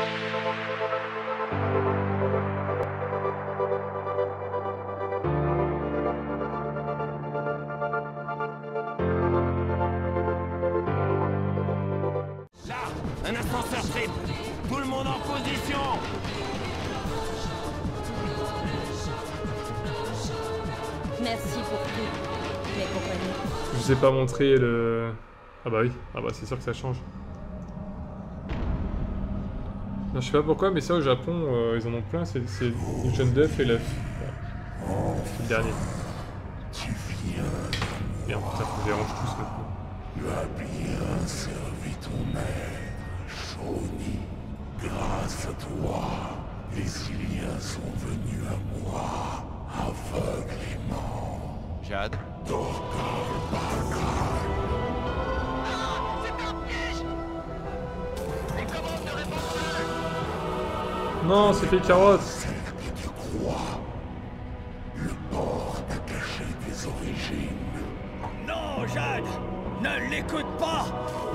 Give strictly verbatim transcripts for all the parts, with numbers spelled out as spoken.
Un ascenseur trip. Tout le monde en position. Merci pour tout, mes compagnons. Je vous ai pas montré le... Ah bah oui, ah bah c'est sûr que ça change. Non, je sais pas pourquoi, mais ça au Japon, euh, ils en ont plein, c'est le jaune d'œuf et l'œuf. Voilà. C'est le dernier. Merde, putain, faut que je les range tous maintenant. Tu as bien servi ton maître, Shawnee. Grâce à toi, les Iliens sont venus à moi, aveuglément. Jade. Dorkar Bakar. C'est un piège. Et comment te répondre? Non, c'est fait carotte. Celle que tu crois. Le port t'a caché tes origines. Non, Jade. Ne l'écoute pas.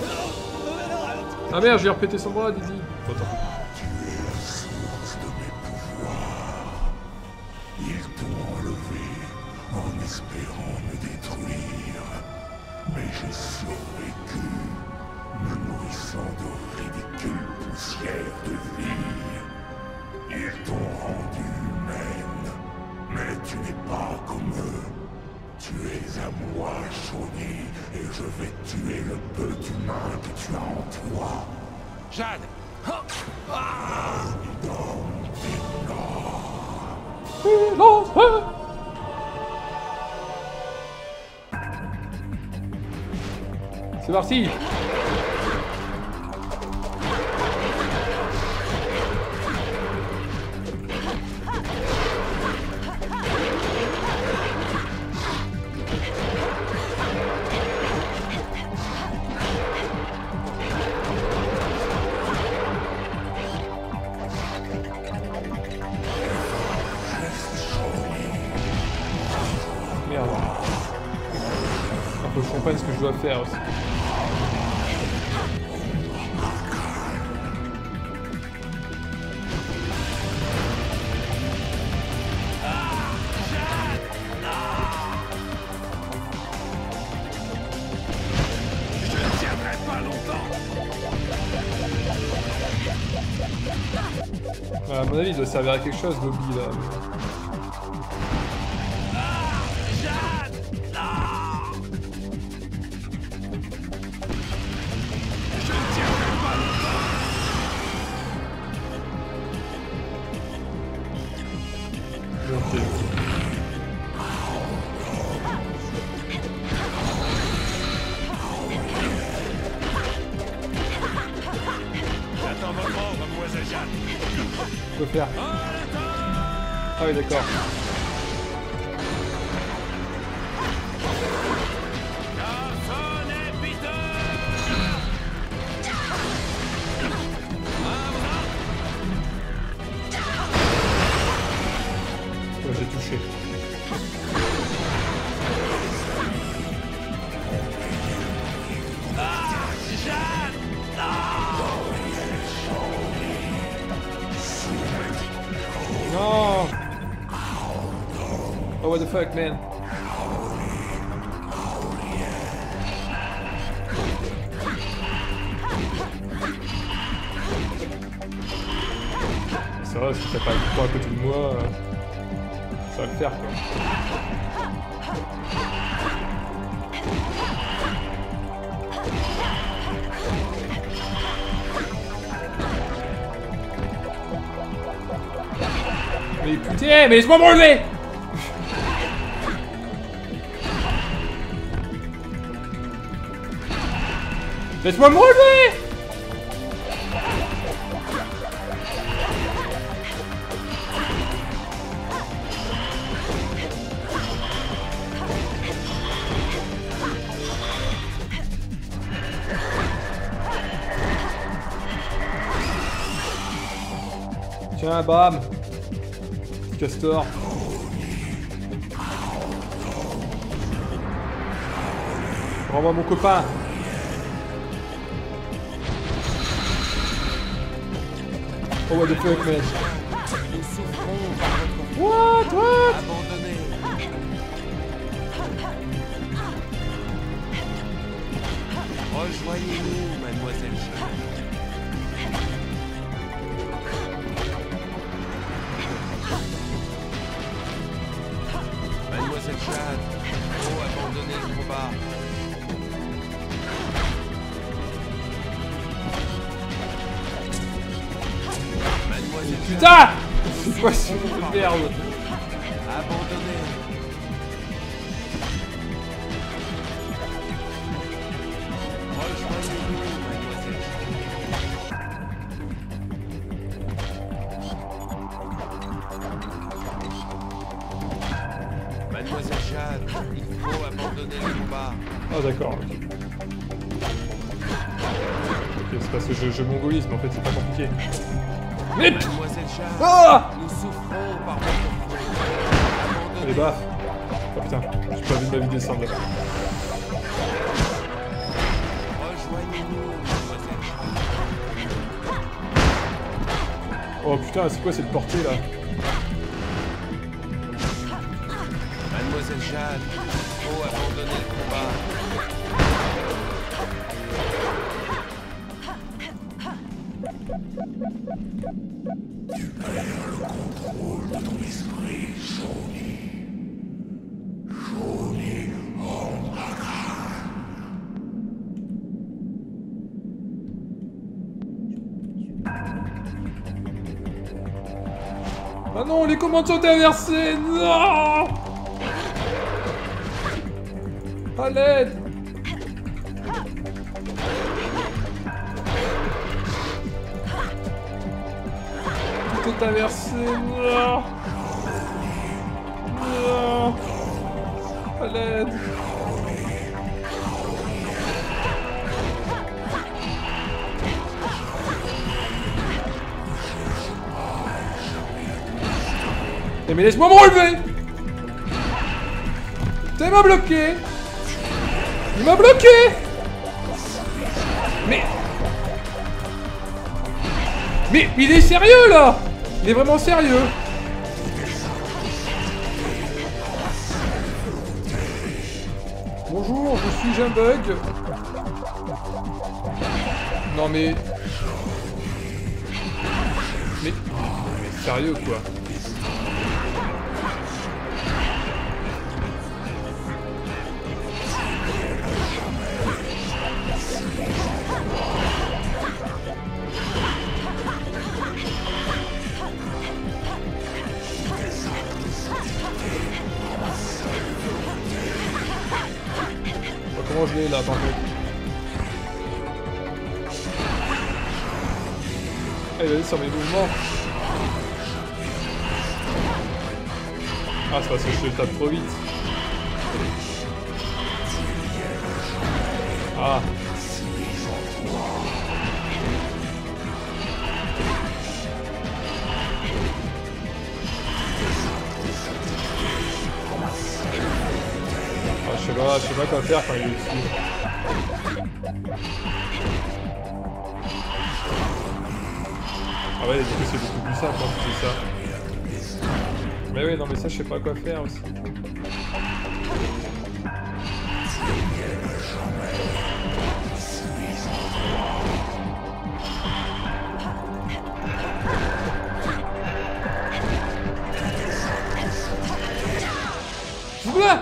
Ah merde, je vais repéter son bras, Didi. Oh, attends. Tu es la source de mes pouvoirs. Ils t'ont enlevé en espérant me détruire. Mais j'ai survécu, me nourrissant de ridicules poussières de vie. Ils t'ont rendu humaine, mais tu n'es pas comme eux. Tu es à moi, Shawnee, et je vais tuer le peu d'humain que tu as en toi. Jade. C'est parti. Merde. Faut que je comprenne ce que je dois faire aussi. À mon avis, il doit servir à quelque chose, Bobby, là. Ok. J'attends votre ordre, mademoiselle Jade. Je peux faire. Ah oui, d'accord. Carson et Peter. Ouais, j'ai touché. Non. Oh, what the fuck, man. C'est vrai, si t'as pas le croix à côté de moi, euh, ça va le faire, quoi. Mais putain, mais laisse-moi me relever! Laisse-moi me relever! Tiens, bam! Castor. Renvoie mon copain. Oh what the fuck man. Nous souffrons par votre What what abandonné. Rejoignez-nous, mademoiselle Jade. Mademoiselle Jade, faut abandonner le combat. Mademoiselle Jade, Putain. C'est quoi ce truc de merde? abandonnez. Rejoignez-nous, mademoiselle Jade. Mademoiselle Jade, il faut abandonner le combat. Ah d'accord. Ok, ok c'est parce que je, je mongolisme en fait, c'est pas compliqué. Mais Mademoiselle Jade, ah nous souffrons par votre faute. allez bah. Oh putain, j'ai pas vu de ma vie descendre là. Rejoignez-nous, mademoiselle Jade. Oh putain, c'est quoi cette portée là? Mademoiselle Jade, il faut abandonner le combat. Tu perds le contrôle de ton esprit, Shawnee. Shawnee Omnagar. Ah non, les commandes sont inversées. Non. À l'aide. Tout est inversé. Non. Non. À l'aide. Eh mais laisse-moi me relever. T'es m'a bloqué. Il m'a bloqué. Mais... Mais il est sérieux là. Il est vraiment sérieux. Bonjour, je suis un bug. Non mais... Mais... Mais sérieux quoi. Comment je l'ai là par contre? Allez vas-y sur mes mouvements. Ah c'est parce que je le tape trop vite. Ah. Ah, je sais pas, je sais pas quoi faire quand il est dessus. Ah ouais, du coup c'est beaucoup plus simple quand tu fais ça. Mais oui, non mais ça je sais pas quoi faire aussi. Oula!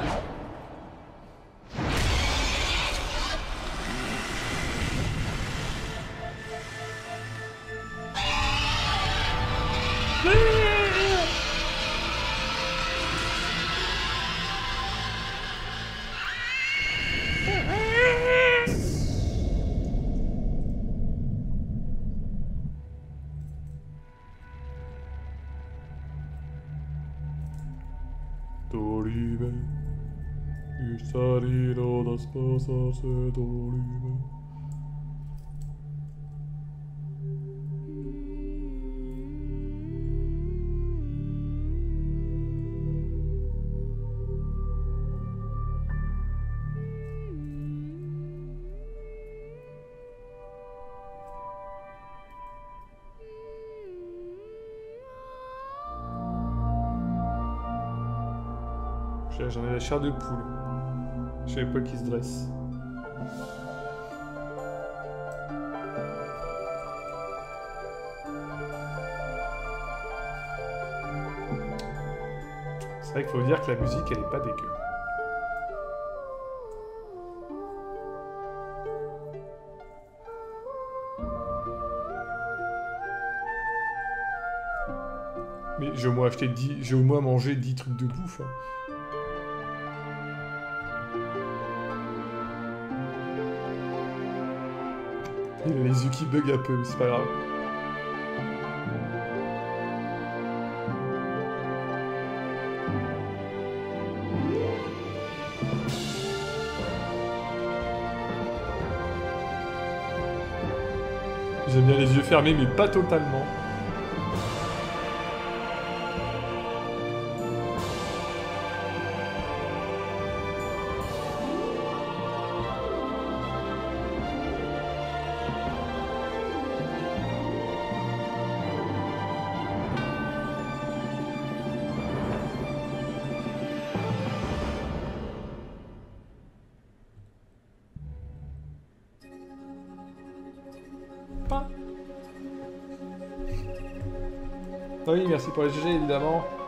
Dorime, il salirò da sposarsi Dorime. J'en ai la chair de poule. J'ai les poils qui se dressent. C'est vrai qu'il faut dire que la musique, elle est pas dégueu. Mais je vais au moins acheter dix... J'ai au moins mangé dix trucs de bouffe. Hein. Il a les yeux qui bug un peu, mais c'est pas grave. J'aime bien les yeux fermés, mais pas totalement. Ah oui, merci pour les G G, évidemment.